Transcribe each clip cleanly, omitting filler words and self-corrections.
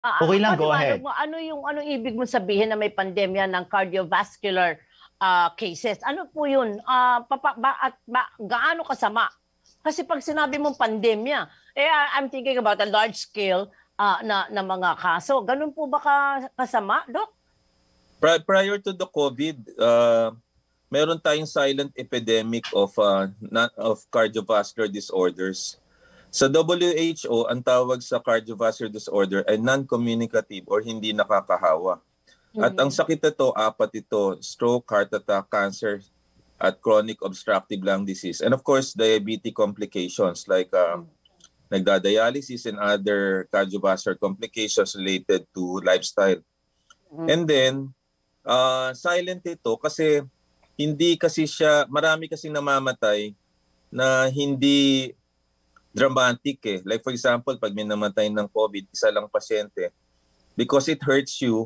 Okay lang, go Paliwanag ahead. mo, anong ibig mo sabihin na may pandemya ng cardiovascular cases? Ano po yun? Gaano kasama? Kasi pag sinabi mong pandemya, I'm thinking about a large scale na mga kaso. Ganun po ba kasama, Doc? Prior to the COVID, meron tayong silent epidemic of cardiovascular disorders. Sa WHO, ang tawag sa cardiovascular disorder ay non-communicative or hindi nakakahawa. At ang sakit ito, 4 ito: stroke, heart attack, cancer, at chronic obstructive lung disease. And of course, diabetic complications like nagdadialysis and other cardiovascular complications related to lifestyle. And then, silent ito kasi hindi kasi siya, marami kasi namamatay na hindi dramatic eh. Like for example, pag may namatay ng COVID, isa lang pasyente, because it hurts you,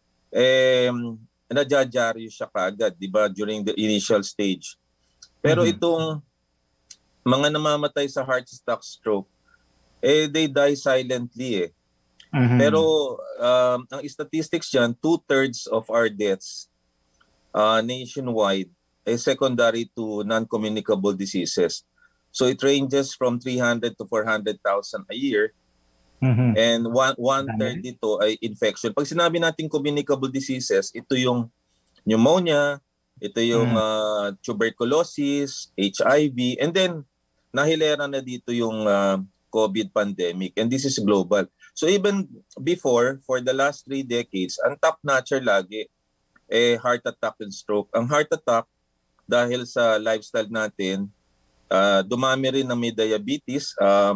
najajaryo siya kaagad, di ba, during the initial stage. Pero itong mga namamatay sa heart attack, stroke, they die silently eh. Pero ang statistics dyan, 2/3 of our deaths nationwide ay secondary to non-communicable diseases. So it ranges from 300 to 400,000 a year. And one-third dito ay infection. Pag sinabi natin communicable diseases, ito yung pneumonia, ito yung tuberculosis, HIV, and then nahilera na dito yung COVID pandemic. And this is global. So even before, for the last 3 decades, ang top notcher lagi heart attack and stroke. Ang heart attack, dahil sa lifestyle natin, dumami rin ang may diabetes,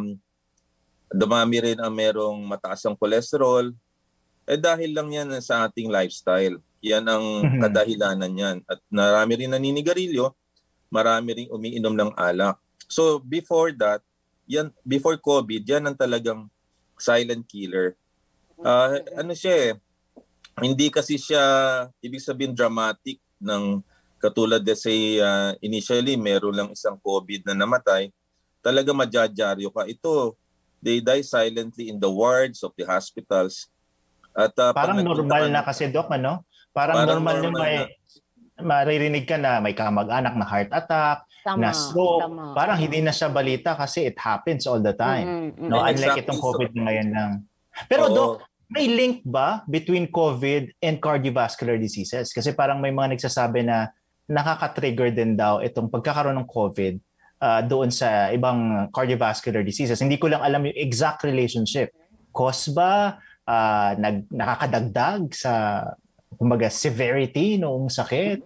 dumami rin ang merong mataas ang cholesterol. Dahil lang yan sa ating lifestyle. Yan ang kadahilanan yan. At marami rin naninigarilyo, marami rin umiinom ng alak. So before that, before COVID, yan ang talagang silent killer. Ano siya hindi kasi siya, ibig sabihin, dramatic ng katulad de say initially meron lang isang COVID na namatay, talaga majajaryo ka. Ito, they die silently in the wards of the hospitals. At parang normal na kasi, Doc, ano? Parang normal na maririnig ka na may kamag-anak na heart attack, na stroke. Parang hindi na siya balita kasi it happens all the time. No, unlike itong COVID ngayon lang. Pero Doc, may link ba between COVID and cardiovascular diseases? Kasi parang may mga nagsasabi na nakaka-trigger din daw itong pagkakaroon ng COVID doon sa ibang cardiovascular diseases. Hindi ko lang alam yung exact relationship. Cause ba? Nakakadagdag sa kumbaga severity noong sakit?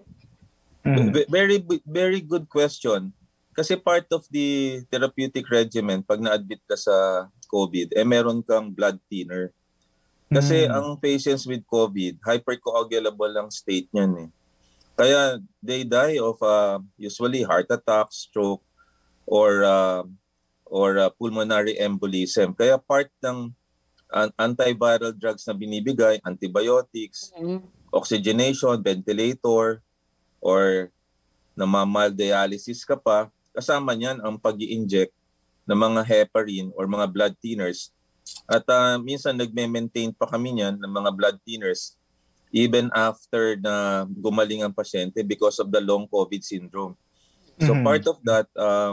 Very good question. Kasi part of the therapeutic regimen, pag na-admit ka sa COVID, meron kang blood thinner. Kasi ang patients with COVID, hypercoagulable ang state niyan eh. Kaya they die of usually heart attack, stroke, or pulmonary embolism. Kaya part ng antiviral drugs na binibigay, antibiotics, oxygenation, ventilator, or mild dialysis ka pa, kasama niyan ang pag-i-inject ng mga heparin or mga blood thinners. At minsan nagme-maintain pa kami niyan ng mga blood thinners even after na gumaling ang pasyente because of the long COVID syndrome. So part of that,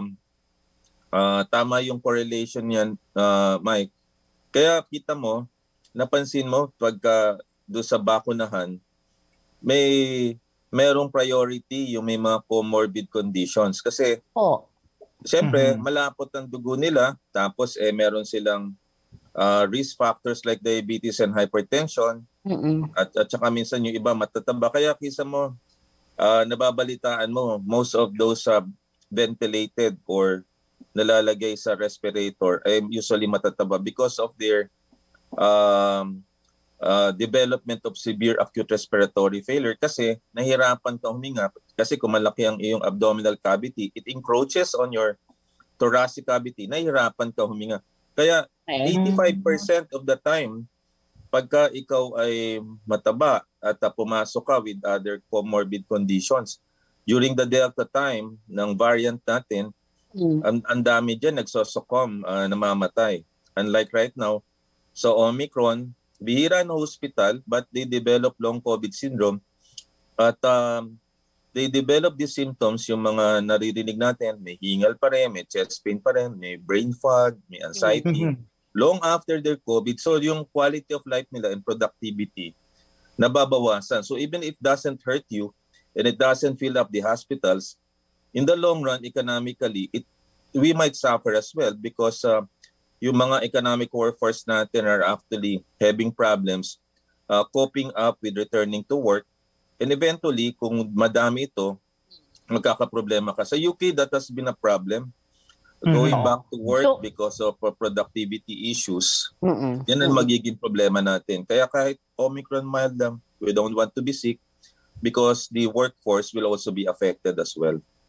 tama yung correlation yan, Mike. Kaya kita mo, napansin mo, pagka doon sa bakunahan, merong priority yung may mga comorbid conditions. Kasi, siyempre, malapot ang dugo nila, tapos meron silang risk factors like diabetes and hypertension, at saka minsan yung iba matataba. Kaya kisa mo, nababalitaan mo, most of those ventilated or nalalagay sa respirator ay usually matataba because of their development of severe acute respiratory failure. Kasi nahirapan ka huminga. Kasi kung malaki ang iyong abdominal cavity, it encroaches on your thoracic cavity. Nahirapan ka huminga. Kaya 85% of the time, pagka ikaw ay mataba at pumasok ka with other comorbid conditions, during the Delta time ng variant natin, ang dami dyan nagsosuccumb, namamatay. Unlike right now, sa Omicron, bihira na hospital but they develop long COVID syndrome at they develop these symptoms, yung mga naririnig natin, may hingal pa rin, may chest pain pa rin, may brain fog, may anxiety, long after their COVID. So yung quality of life nila and productivity nababawasan. So even if it doesn't hurt you and it doesn't fill up the hospitals, in the long run, economically, we might suffer as well because yung mga economic workforce natin are actually having problems coping up with returning to work. And eventually, kung madami ito, magkakaproblema ka. Sa UK, that has been a problem. Going back to work because of productivity issues, yan ang magiging problema natin. Kaya kahit Omicron mild lang, we don't want to be sick because the workforce will also be affected as well.